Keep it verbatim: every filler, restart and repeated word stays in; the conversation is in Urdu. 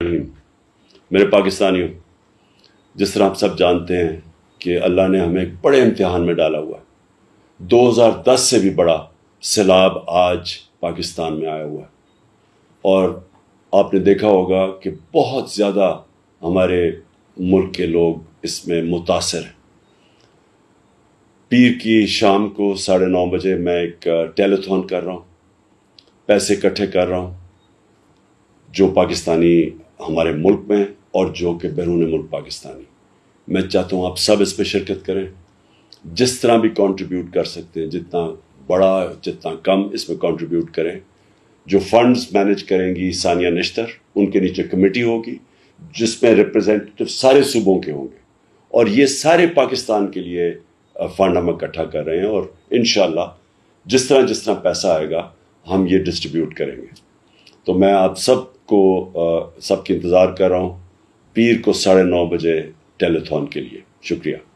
میرے پاکستانیوں، جس طرح آپ سب جانتے ہیں کہ اللہ نے ہمیں ایک بڑے امتحان میں ڈالا ہوا ہے۔ دو ہزار دس سے بھی بڑا سیلاب آج پاکستان میں آیا ہوا ہے، اور آپ نے دیکھا ہوگا کہ بہت زیادہ ہمارے ملک کے لوگ اس میں متاثر ہیں۔ پیر کی شام کو ساڑھے نو بجے میں ایک ٹیلیتھون کر رہا ہوں، پیسے اکٹھے کر رہا ہوں، جو پاکستانی ہمارے ملک میں اور جو کہ بیرون ملک پاکستانی۔ میں چاہتا ہوں آپ سب اس پہ شرکت کریں، جس طرح بھی کنٹریبیوٹ کر سکتے ہیں، جتنا بڑا جتنا کم اس میں کنٹریبیوٹ کریں۔ جو فنڈز مینیج کریں گی ثانیہ نشتر، ان کے نیچے کمیٹی ہوگی جس میں ریپرزینٹیو سارے صوبوں کے ہوں گے، اور یہ سارے پاکستان کے لیے فنڈ ہم اکٹھا کر رہے ہیں، اور انشاءاللہ جس طرح جس طرح پیسہ آئے گا ہم یہ ڈسٹریبیوٹ کریں گے۔ تو میں آپ سب کو سب کی انتظار کر رہا ہوں پیر کو ساڑھے نو بجے ٹیلیتھون کے لیے۔ شکریہ۔